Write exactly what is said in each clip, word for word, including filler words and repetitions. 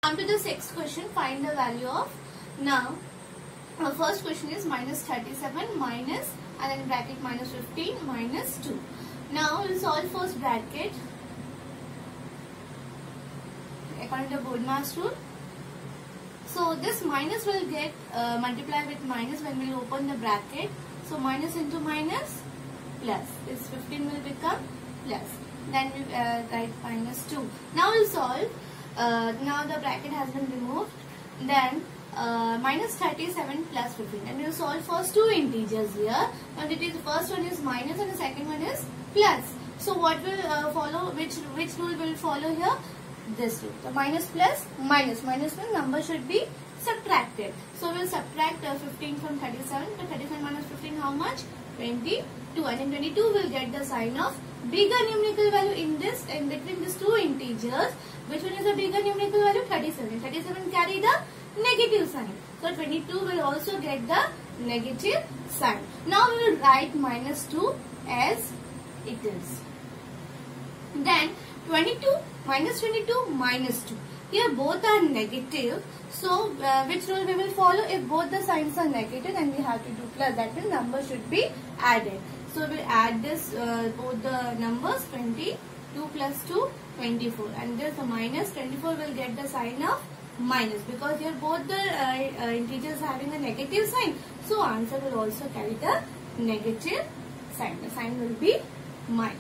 Come to the sixth question. Find the value of. Now, our first question is minus thirty-seven minus and then bracket minus fifteen minus two. Now we'll solve first bracket according to Bodmas rule. So this minus will get uh, multiplied with minus when we open the bracket. So minus into minus plus. This fifteen will become plus. Then we uh, write minus two. Now we'll solve. Uh, now the bracket has been removed. Then uh, minus thirty-seven plus fifteen. And we'll solve first two integers here. And it is the first one is minus and the second one is plus. So what will uh, follow? Which which rule will follow here? This rule. So minus plus minus minus one number should be subtracted. So we'll subtract uh, fifteen from thirty-seven. But thirty-seven minus fifteen, how much? twenty-two. And in twenty-two we'll get the sign of bigger numerical value in this in between these two integers. Which one is the bigger numerical value? thirty-seven. thirty-seven carry the negative sign. So twenty-two will also get the negative sign. Now we will write minus two as it is. Then twenty-two minus twenty-two minus two. Here both are negative. So uh, which rule we will follow? If both the signs are negative, then we have to do plus. That means number should be added. So we will add this uh, both the numbers. twenty-two plus two, twenty-four, and this the minus twenty-four will get the sign of minus because here both the uh, uh, integers having a negative sign. So answer will also carry the negative sign. The sign will be minus.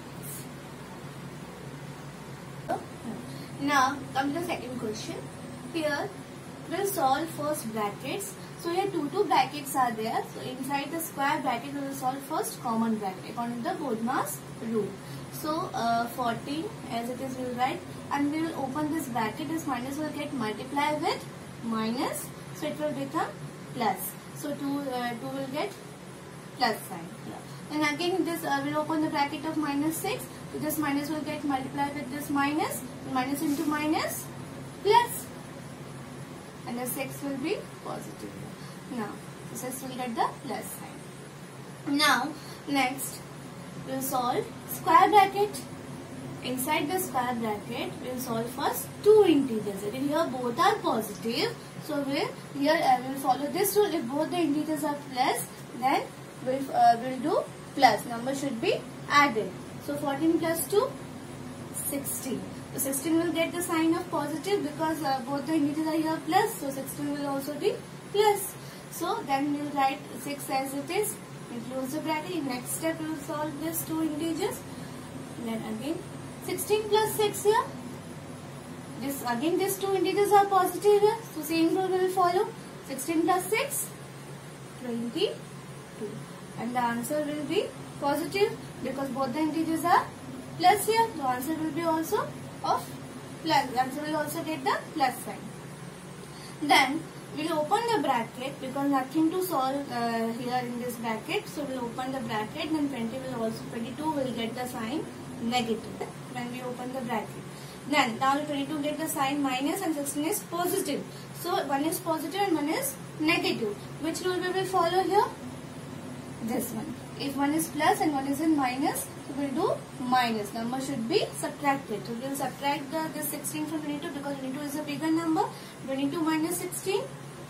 Now come to the second question. Here we'll solve first brackets. So here two two brackets are there. So inside the square bracket we will solve first common bracket according to the Bodmas rule. So uh, fourteen as it is we will write, and we will open this bracket. This minus will get multiplied with minus. So it will become plus. So two uh, two will get plus sign here. And again this uh, will open the bracket of minus six. So this minus will get multiplied with this minus. Minus into minus plus. And the six will be positive. Now the six will get the plus sign. Now next we will solve square bracket. Inside the square bracket we will solve first two integers. And here both are positive. So we will here uh, we will follow this rule. If both the integers are plus, then we will uh, we'll do plus. Number should be added. So fourteen plus two, sixteen. So sixteen will get the sign of positive because uh, both the integers are here plus. So sixteen will also be plus. So then we will write six as it is. We close the bracket. In next step we will solve this two integers. Then again sixteen plus six here. This again these two integers are positive here. So same rule will follow. sixteen plus six, twenty-two. And the answer will be positive because both the integers are plus here. The answer will be also of plus. The answer will also get the plus sign. Then we will open the bracket because nothing to solve uh, here in this bracket. So we will open the bracket. Then twenty will also twenty-two will get the sign negative when we open the bracket. Then now twenty-two get the sign minus and sixteen is positive. So one is positive and one is negative. Which rule we will follow here? This one. If one is plus and one is in minus, so we will do minus. Number should be subtracted. So we will subtract the this sixteen from twenty-two because twenty-two is a bigger number. twenty-two minus sixteen,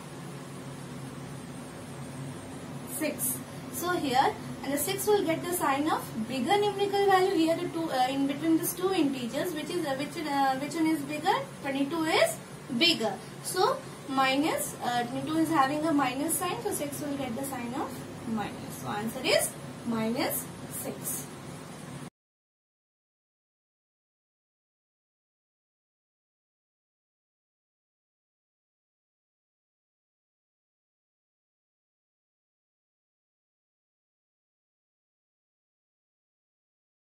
six. So here, and the six will get the sign of bigger numerical value. Here the two uh, in between these two integers, which is uh, which uh, which one is bigger? twenty-two is bigger. So minus uh, twenty-two is having a minus sign. So six will get the sign of minus. So answer is minus six.